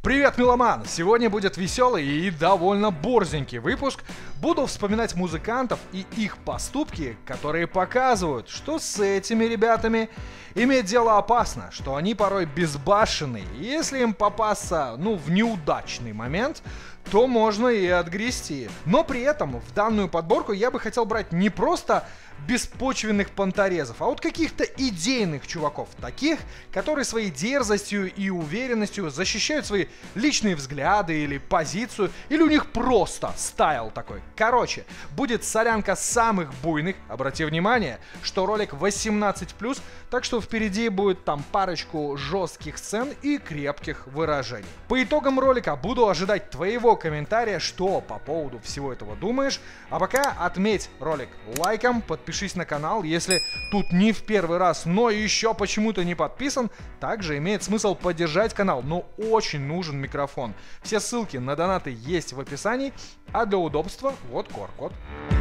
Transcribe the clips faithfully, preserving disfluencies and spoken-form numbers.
Привет, меломан! Сегодня будет веселый и довольно борзенький выпуск. Буду вспоминать музыкантов и их поступки, которые показывают, что с этими ребятами иметь дело опасно, что они порой безбашенные. И если им попасться, ну, в неудачный момент, то можно и отгрести. Но при этом в данную подборку я бы хотел брать не просто беспочвенных понторезов, а вот каких-то идейных чуваков, таких, которые своей дерзостью и уверенностью защищают свои личные взгляды или позицию, или у них просто стайл такой. Короче, будет солянка самых буйных, обрати внимание, что ролик восемнадцать плюс, так что впереди будет там парочку жестких сцен и крепких выражений. По итогам ролика буду ожидать твоего комментария, что по поводу всего этого думаешь, а пока отметь ролик лайком, подпишись на канал, если тут не в первый раз, но еще почему-то не подписан, также имеет смысл поддержать канал, но очень нужен микрофон. Все ссылки на донаты есть в описании, а для удобства вот ку ар код.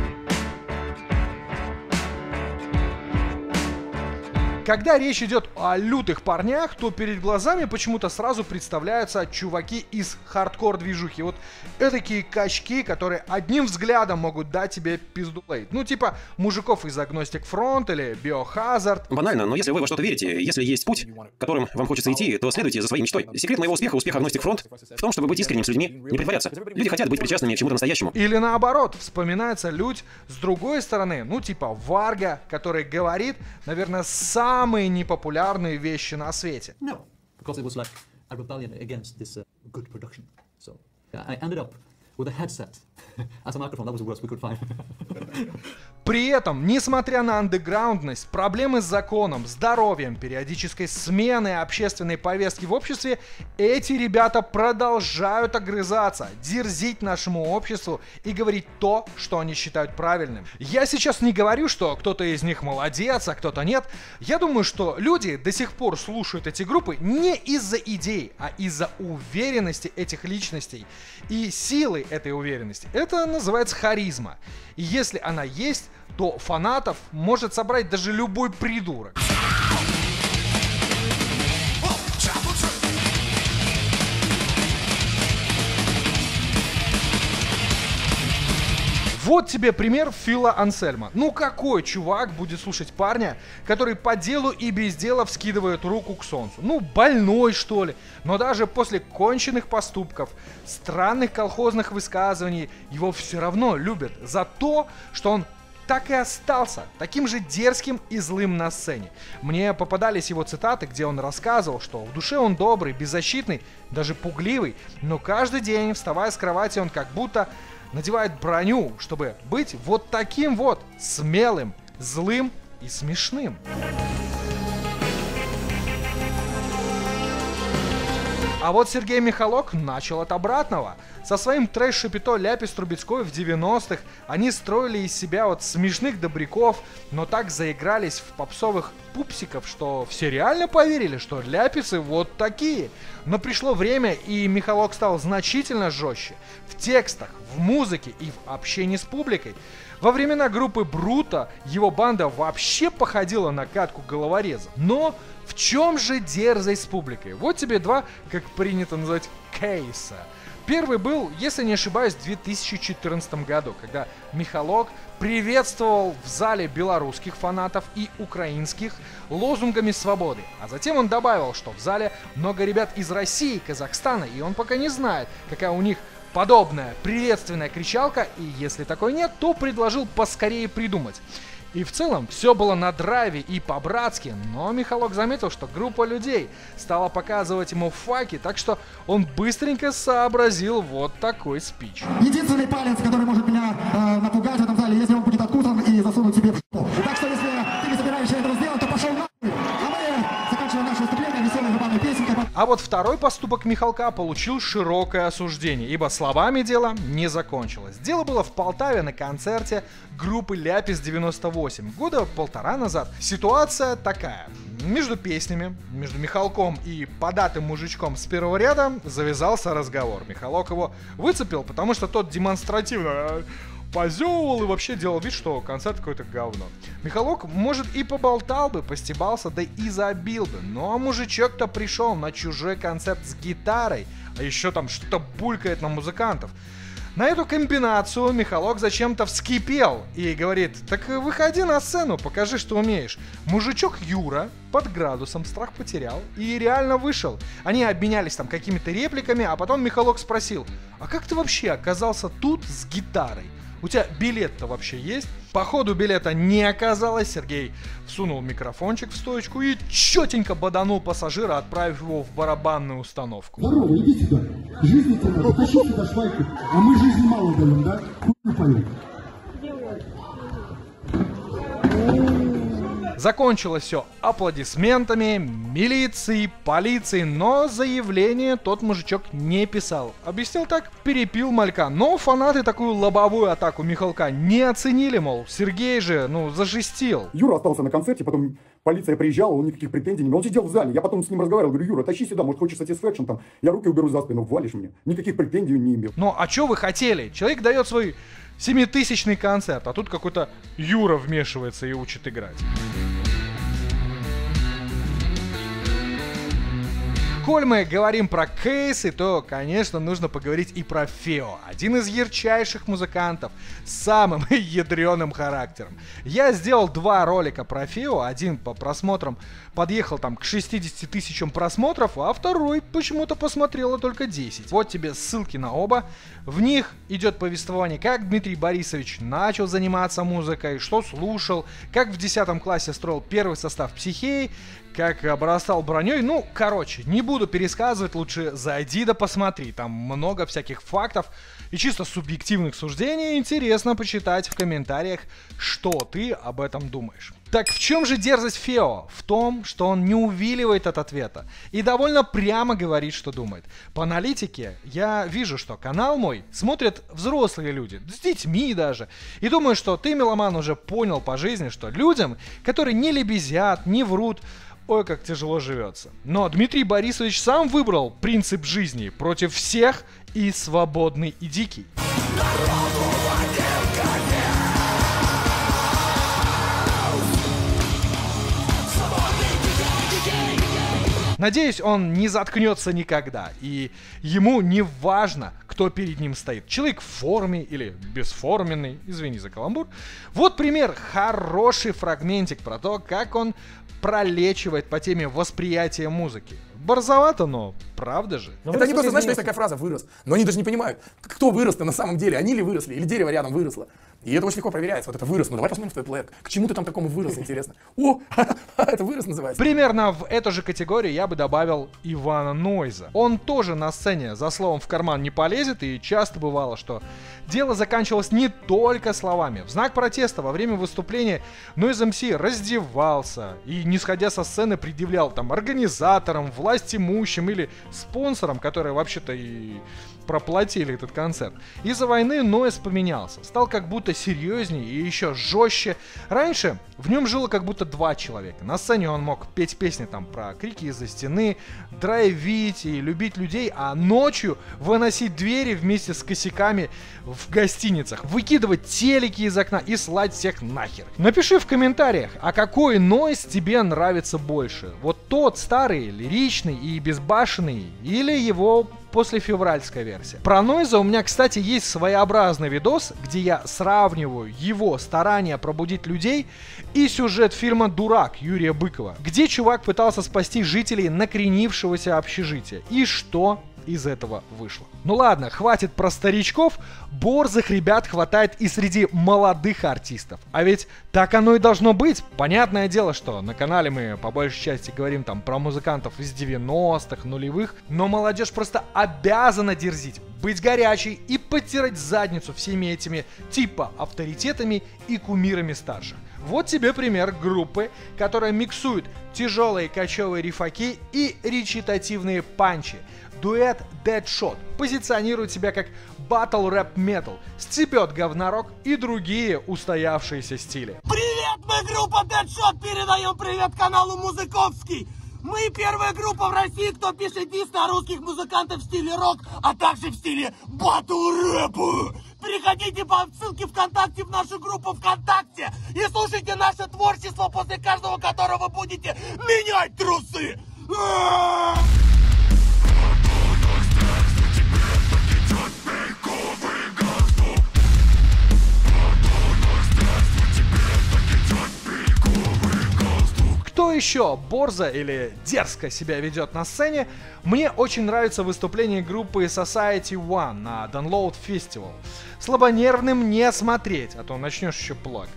Когда речь идет о лютых парнях, то перед глазами почему-то сразу представляются чуваки из хардкор-движухи. Вот этакие качки, которые одним взглядом могут дать тебе пиздулейт. Ну типа мужиков из Agnostic Front или Biohazard. Банально, но если вы во что-то верите, если есть путь, которым вам хочется идти, то следуйте за своей мечтой. Секрет моего успеха, успеха Agnostic Front в том, чтобы быть искренним с людьми, не притворяться. Люди хотят быть причастными к чему-то настоящему. Или наоборот, вспоминается людь с другой стороны, ну типа Варга, который говорит, наверное, сам самые непопулярные вещи на свете. No, because it was like a rebellion against this uh, good production. So yeah, I ended up with a headset as a microphone. That was the worst we could find. При этом, несмотря на андеграундность, проблемы с законом, здоровьем, периодической сменой общественной повестки в обществе, эти ребята продолжают огрызаться, дерзить нашему обществу и говорить то, что они считают правильным. Я сейчас не говорю, что кто-то из них молодец, а кто-то нет. Я думаю, что люди до сих пор слушают эти группы не из-за идей, а из-за уверенности этих личностей и силы этой уверенности. Это называется харизма. И если она есть, то фанатов может собрать даже любой придурок. Вот тебе пример Фила Ансельма. Ну какой чувак будет слушать парня, который по делу и без дела вскидывает руку к солнцу? Ну больной что ли? Но даже после конченных поступков, странных колхозных высказываний, его все равно любят за то, что он так и остался таким же дерзким и злым на сцене. Мне попадались его цитаты, где он рассказывал, что в душе он добрый, беззащитный, даже пугливый, но каждый день, вставая с кровати, он как будто надевает броню, чтобы быть вот таким вот смелым, злым и смешным. А вот Сергей Михалок начал от обратного. Со своим трэш-шапито Ляпис Трубецкой в девяностых они строили из себя вот смешных добряков, но так заигрались в попсовых пупсиков, что все реально поверили, что ляписы вот такие. Но пришло время, и Михалок стал значительно жестче. В текстах, в музыке и в общении с публикой. Во времена группы Брута его банда вообще походила на катку головореза. Но в чем же дерзость с публикой? Вот тебе два, как принято называть, кейса. Первый был, если не ошибаюсь, в две тысячи четырнадцатом году, когда Михалок приветствовал в зале белорусских фанатов и украинских лозунгами свободы. А затем он добавил, что в зале много ребят из России, Казахстана, и он пока не знает, какая у них подобная приветственная кричалка, и если такой нет, то предложил поскорее придумать. И в целом все было на драйве и по-братски, но Михалок заметил, что группа людей стала показывать ему факи, так что он быстренько сообразил вот такой спич. Единственный палец, который может меня э, напугать в этом зале, если он будет откусан и засунут себе в ш***. Так что если ты не собираешься этого сделать, то пошел нахуй. А мы заканчиваем наше выступление веселой забавной песенкой. А вот второй поступок Михалка получил широкое осуждение, ибо словами дело не закончилось. Дело было в Полтаве на концерте группы Ляпис девяносто восемь, года полтора назад. Ситуация такая. Между песнями, между Михалком и податым мужичком с первого ряда завязался разговор. Михалок его выцепил, потому что тот демонстративно позевывал и вообще делал вид, что концерт какое-то говно. Михалок, может, и поболтал бы, постебался, да и забил бы. Ну а мужичок-то пришел на чужой концерт с гитарой, а еще там что-то булькает на музыкантов. На эту комбинацию Михалок зачем-то вскипел и говорит: так выходи на сцену, покажи, что умеешь. Мужичок Юра под градусом страх потерял и реально вышел. Они обменялись там какими-то репликами, а потом Михалок спросил: а как ты вообще оказался тут с гитарой? У тебя билет-то вообще есть? По ходу билета не оказалось. Сергей всунул микрофончик в стоечку и четенько боданул пассажира, отправив его в барабанную установку. Здорово, иди сюда. Жизни тебе надо. Тащи сюда швайку. А мы жизни мало даем, да? Хуй поем. Закончилось все аплодисментами, милицией, полицией, но заявление тот мужичок не писал. Объяснил так: перепил малька. Но фанаты такую лобовую атаку Михалка не оценили, мол, Сергей же, ну, зажестил. Юра остался на концерте, потом полиция приезжала, он никаких претензий не имел. Он сидел в зале, я потом с ним разговаривал, говорю: Юра, тащи сюда, может, хочешь satisfaction там, я руки уберу за спину, валишь мне. Никаких претензий не имел. Ну, а что вы хотели? Человек дает свой семитысячный концерт, а тут какой-то Юра вмешивается и учит играть. Коль мы говорим про кейсы, то, конечно, нужно поговорить и про Фео. Один из ярчайших музыкантов с самым ядреным характером. Я сделал два ролика про Фео. Один по просмотрам подъехал там к шестидесяти тысячам просмотров, а второй почему-то посмотрело только десять. Вот тебе ссылки на оба. В них идет повествование, как Дмитрий Борисович начал заниматься музыкой, что слушал, как в десятом классе строил первый состав Психеи, как обрастал броней. Ну, короче, не буду пересказывать, лучше зайди да посмотри. Там много всяких фактов и чисто субъективных суждений. Интересно почитать в комментариях, что ты об этом думаешь. Так в чем же дерзость Фео? В том, что он не увиливает от ответа и довольно прямо говорит, что думает. По аналитике я вижу, что канал мой смотрят взрослые люди, с детьми даже. И думаю, что ты, меломан, уже понял по жизни, что людям, которые не лебезят, не врут, ой, как тяжело живется. Но Дмитрий Борисович сам выбрал принцип жизни: против всех и свободный, и дикий. Надеюсь, он не заткнется никогда, и ему не важно, кто перед ним стоит. Человек в форме или бесформенный, извини за каламбур. Вот пример, хороший фрагментик про то, как он пролечивает по теме восприятия музыки. Борзовато, но правда же. Но это они просто, знаешь, что есть такая фраза «вырос», но они даже не понимают, кто вырос-то на самом деле, они ли выросли, или дерево рядом выросло. И это очень легко проверяется. Вот это вырос. Ну давай посмотрим в твой плеер. К чему ты там такому вырос, интересно? О, это вырос называется. Примерно в эту же категорию я бы добавил Ивана Нойза. Он тоже на сцене за словом в карман не полезет, и часто бывало, что дело заканчивалось не только словами. В знак протеста во время выступления Нойз эм си раздевался и, не сходя со сцены, предъявлял там организаторам, властимущим или спонсорам, которые вообще-то и проплатили этот концерт. Из-за войны Нойз поменялся, стал как будто серьезнее и еще жестче. Раньше в нем жило как будто два человека. На сцене он мог петь песни там про крики из-за стены, драйвить и любить людей, а ночью выносить двери вместе с косяками в гостиницах, выкидывать телеки из окна и слать всех нахер. Напиши в комментариях, а какой Нойз тебе нравится больше? Вот тот старый, лиричный и безбашенный, или его послефевральская версия. Про Нойза у меня, кстати, есть своеобразный видос, где я сравниваю его старания пробудить людей и сюжет фильма «Дурак» Юрия Быкова, где чувак пытался спасти жителей накренившегося общежития. И что из этого вышло? Ну ладно, хватит про старичков, борзых ребят хватает и среди молодых артистов. А ведь так оно и должно быть. Понятное дело, что на канале мы по большей части говорим там про музыкантов из девяностых, нулевых, но молодежь просто обязана дерзить, быть горячей и подтирать задницу всеми этими типа авторитетами и кумирами старших. Вот тебе пример группы, которая миксует тяжелые кочевые рифаки и речитативные панчи. Дуэт Deadshot позиционирует себя как батл рэп метал, стебет говнорок и другие устоявшиеся стили. Привет, мы группа Deadshot, передаем привет каналу Музыковский. Мы первая группа в России, кто пишет дис на русских музыкантов в стиле рок, а также в стиле батл-рэпа. Переходите по ссылке ВКонтакте в нашу группу ВКонтакте и слушайте наше творчество, после каждого которого будете менять трусы. Кто еще борзо или дерзко себя ведет на сцене? Мне очень нравится выступление группы Society One на Download Festival. Слабонервным не смотреть, а то начнешь еще плакать.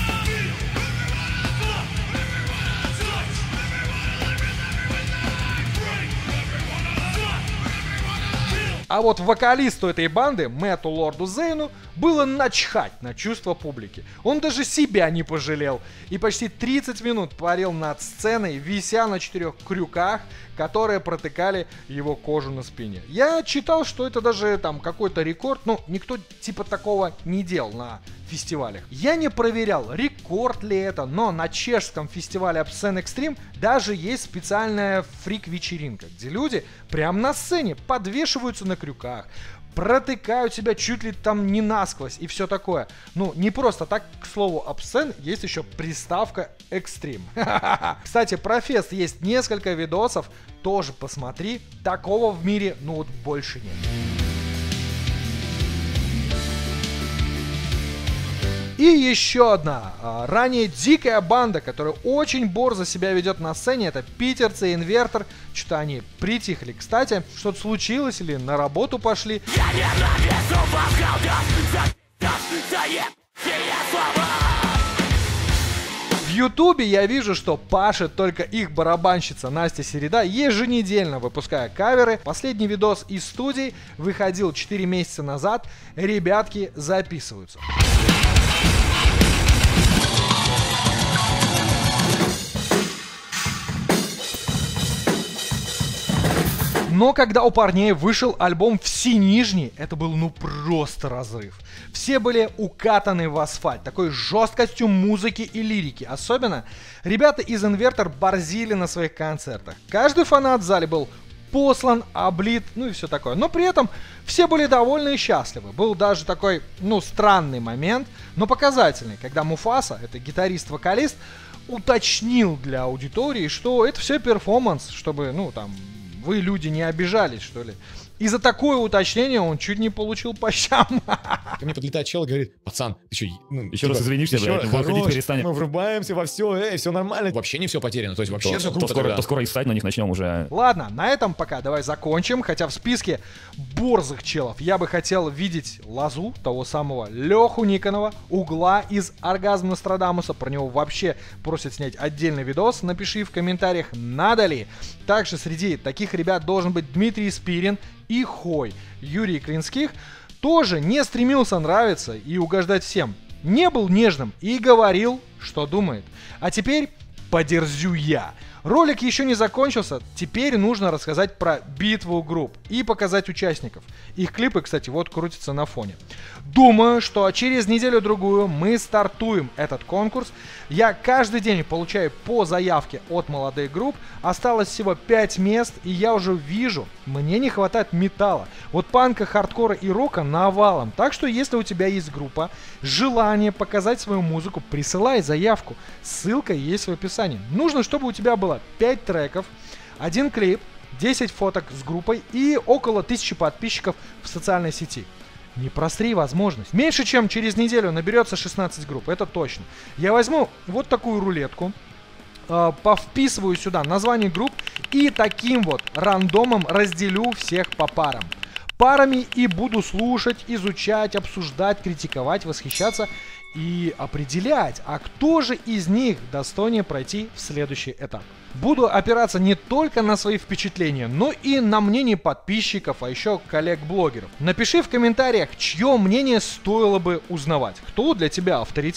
А вот вокалисту этой банды, Мэтту Лорду Зейну, было начхать на чувства публики. Он даже себя не пожалел и почти тридцать минут парил над сценой, вися на четырех крюках, которые протыкали его кожу на спине. Я читал, что это даже там какой-то рекорд, но никто типа такого не делал на фестивалях. Я не проверял, рекорд ли это, но на чешском фестивале Obscene Extreme даже есть специальная фрик-вечеринка, где люди прямо на сцене подвешиваются на крюках, протыкают себя чуть ли там не насквозь и все такое. Ну, не просто так, к слову, Obscene, есть еще приставка Extreme. Кстати, про фест есть несколько видосов, тоже посмотри, такого в мире, ну вот, больше нет. И еще одна, а, ранее дикая банда, которая очень борзо себя ведет на сцене, это питерцы Инвертор. Что-то они притихли. Кстати, что-то случилось или на работу пошли. В Ютубе я вижу, что пашет только их барабанщица Настя Середа, еженедельно выпуская каверы. Последний видос из студии выходил четыре месяца назад. Ребятки записываются. Но когда у парней вышел альбом «Все нижние», это был ну просто разрыв. Все были укатаны в асфальт, такой жесткостью музыки и лирики. Особенно ребята из Инвертор борзили на своих концертах. Каждый фанат в зале был послан, облит, ну и все такое. Но при этом все были довольны и счастливы. Был даже такой, ну, странный момент, но показательный, когда Муфаса, это гитарист-вокалист, уточнил для аудитории, что это все перформанс, чтобы, ну, там, вы, люди, не обижались, что ли. И за такое уточнение он чуть не получил по щам. Ко мне подлетает чел и говорит: пацан, ты что, ну, еще типа, раз извинишься, еще блядь, выходить перестанем. Мы врубаемся во все, эй, все нормально. Вообще не все потеряно, то есть вообще то, все то, круто. скоро, тогда. то скоро и ссать на них начнем уже. Ладно, на этом пока давай закончим. Хотя в списке борзых челов я бы хотел видеть Лазу, того самого Леху Никонова, Угла из Оргазм Нострадамуса. Про него вообще просят снять отдельный видос. Напиши в комментариях, надо ли. Также среди таких ребят должен быть Дмитрий Спирин и Хой. Юрий Клинских тоже не стремился нравиться и угождать всем. Не был нежным и говорил, что думает. А теперь подерзю я. Ролик еще не закончился, теперь нужно рассказать про битву групп и показать участников. Их клипы, кстати, вот крутятся на фоне. Думаю, что через неделю-другую мы стартуем этот конкурс. Я каждый день получаю по заявке от молодых групп. Осталось всего пять мест, и я уже вижу, мне не хватает металла. Вот панка, хардкора и рока навалом. Так что, если у тебя есть группа, желание показать свою музыку, присылай заявку. Ссылка есть в описании. Нужно, чтобы у тебя было пять треков, один клип, десять фоток с группой и около тысячи подписчиков в социальной сети. Не просри возможность. Меньше чем через неделю наберется шестнадцать групп, это точно. Я возьму вот такую рулетку, э, повписываю сюда название групп и таким вот рандомом разделю всех по парам. Парами и буду слушать, изучать, обсуждать, критиковать, восхищаться и определять, а кто же из них достойнее пройти в следующий этап. Буду опираться не только на свои впечатления, но и на мнение подписчиков, а еще коллег-блогеров. Напиши в комментариях, чье мнение стоило бы узнавать, кто для тебя авторитет.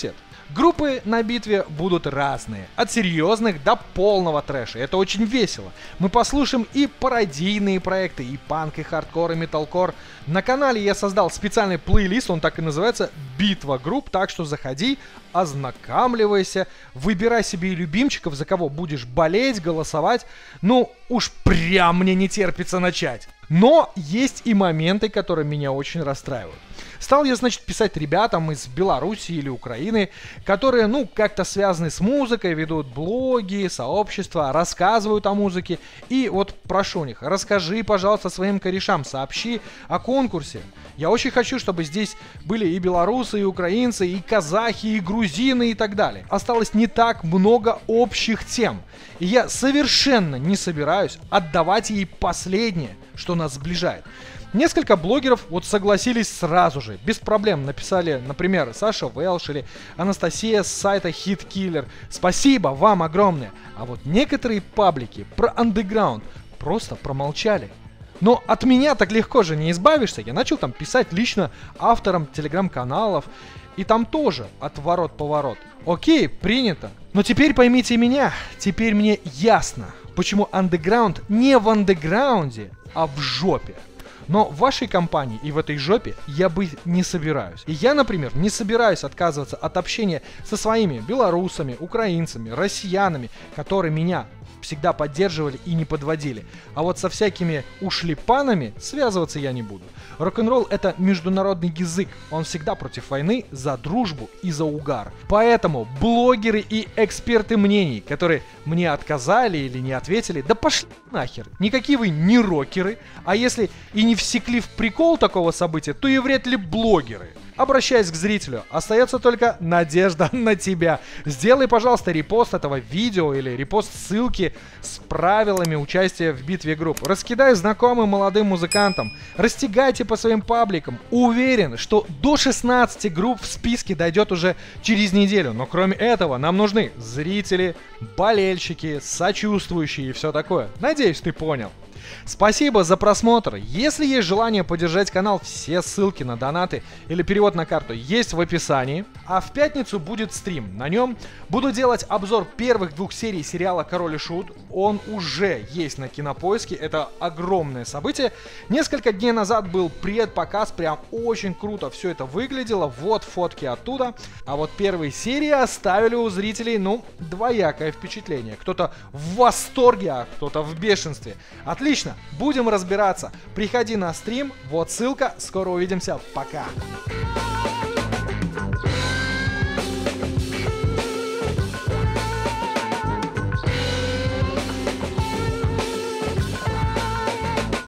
Группы на битве будут разные, от серьезных до полного трэша. Это очень весело. Мы послушаем и пародийные проекты, и панк, и хардкор, и металкор. На канале я создал специальный плейлист, он так и называется «Битва групп», так что заходи, ознакомливайся, выбирай себе любимчиков, за кого будешь болеть, голосовать. Ну, уж прям мне не терпится начать. Но есть и моменты, которые меня очень расстраивают. Стал я, значит, писать ребятам из Беларуси или Украины, которые, ну, как-то связаны с музыкой, ведут блоги, сообщества, рассказывают о музыке. И вот прошу них, расскажи, пожалуйста, своим корешам, сообщи о конкурсе. Я очень хочу, чтобы здесь были и белорусы, и украинцы, и казахи, и грузины, и так далее. Осталось не так много общих тем. И я совершенно не собираюсь отдавать ей последнее, что нас сближает. Несколько блогеров вот согласились сразу же, без проблем. Написали, например, Саша Велш или Анастасия с сайта Hit Killer. Спасибо вам огромное. А вот некоторые паблики про андеграунд просто промолчали. Но от меня так легко же не избавишься. Я начал там писать лично авторам телеграм-каналов. И там тоже отворот-поворот. Окей, принято. Но теперь поймите меня. Теперь мне ясно, почему андеграунд не в андеграунде, а в жопе. Но в вашей компании и в этой жопе я быть не собираюсь. И я, например, не собираюсь отказываться от общения со своими белорусами, украинцами, россиянами, которые меня всегда поддерживали и не подводили. А вот со всякими ушлепанами связываться я не буду. Рок-н-ролл — это международный язык. Он всегда против войны, за дружбу и за угар. Поэтому блогеры и эксперты мнений, которые мне отказали или не ответили, да пошли нахер. Никакие вы не рокеры. А если и не всекли в прикол такого события, то и вряд ли блогеры. Обращаясь к зрителю, остается только надежда на тебя. Сделай, пожалуйста, репост этого видео или репост ссылки с правилами участия в битве групп. Раскидай знакомым молодым музыкантам. Растягайте по своим пабликам. Уверен, что до шестнадцати групп в списке дойдет уже через неделю. Но кроме этого, нам нужны зрители, болельщики, сочувствующие и все такое. Надеюсь, ты понял. Спасибо за просмотр. Если есть желание поддержать канал, все ссылки на донаты или перевод на карту есть в описании. А в пятницу будет стрим. На нем буду делать обзор первых двух серий сериала «Король и Шут». Он уже есть на Кинопоиске. Это огромное событие. Несколько дней назад был предпоказ. Прям очень круто все это выглядело. Вот фотки оттуда. А вот первые серии оставили у зрителей, ну, двоякое впечатление. Кто-то в восторге, а кто-то в бешенстве. Отлично. Будем разбираться. Приходи на стрим. Вот ссылка. Скоро увидимся. Пока.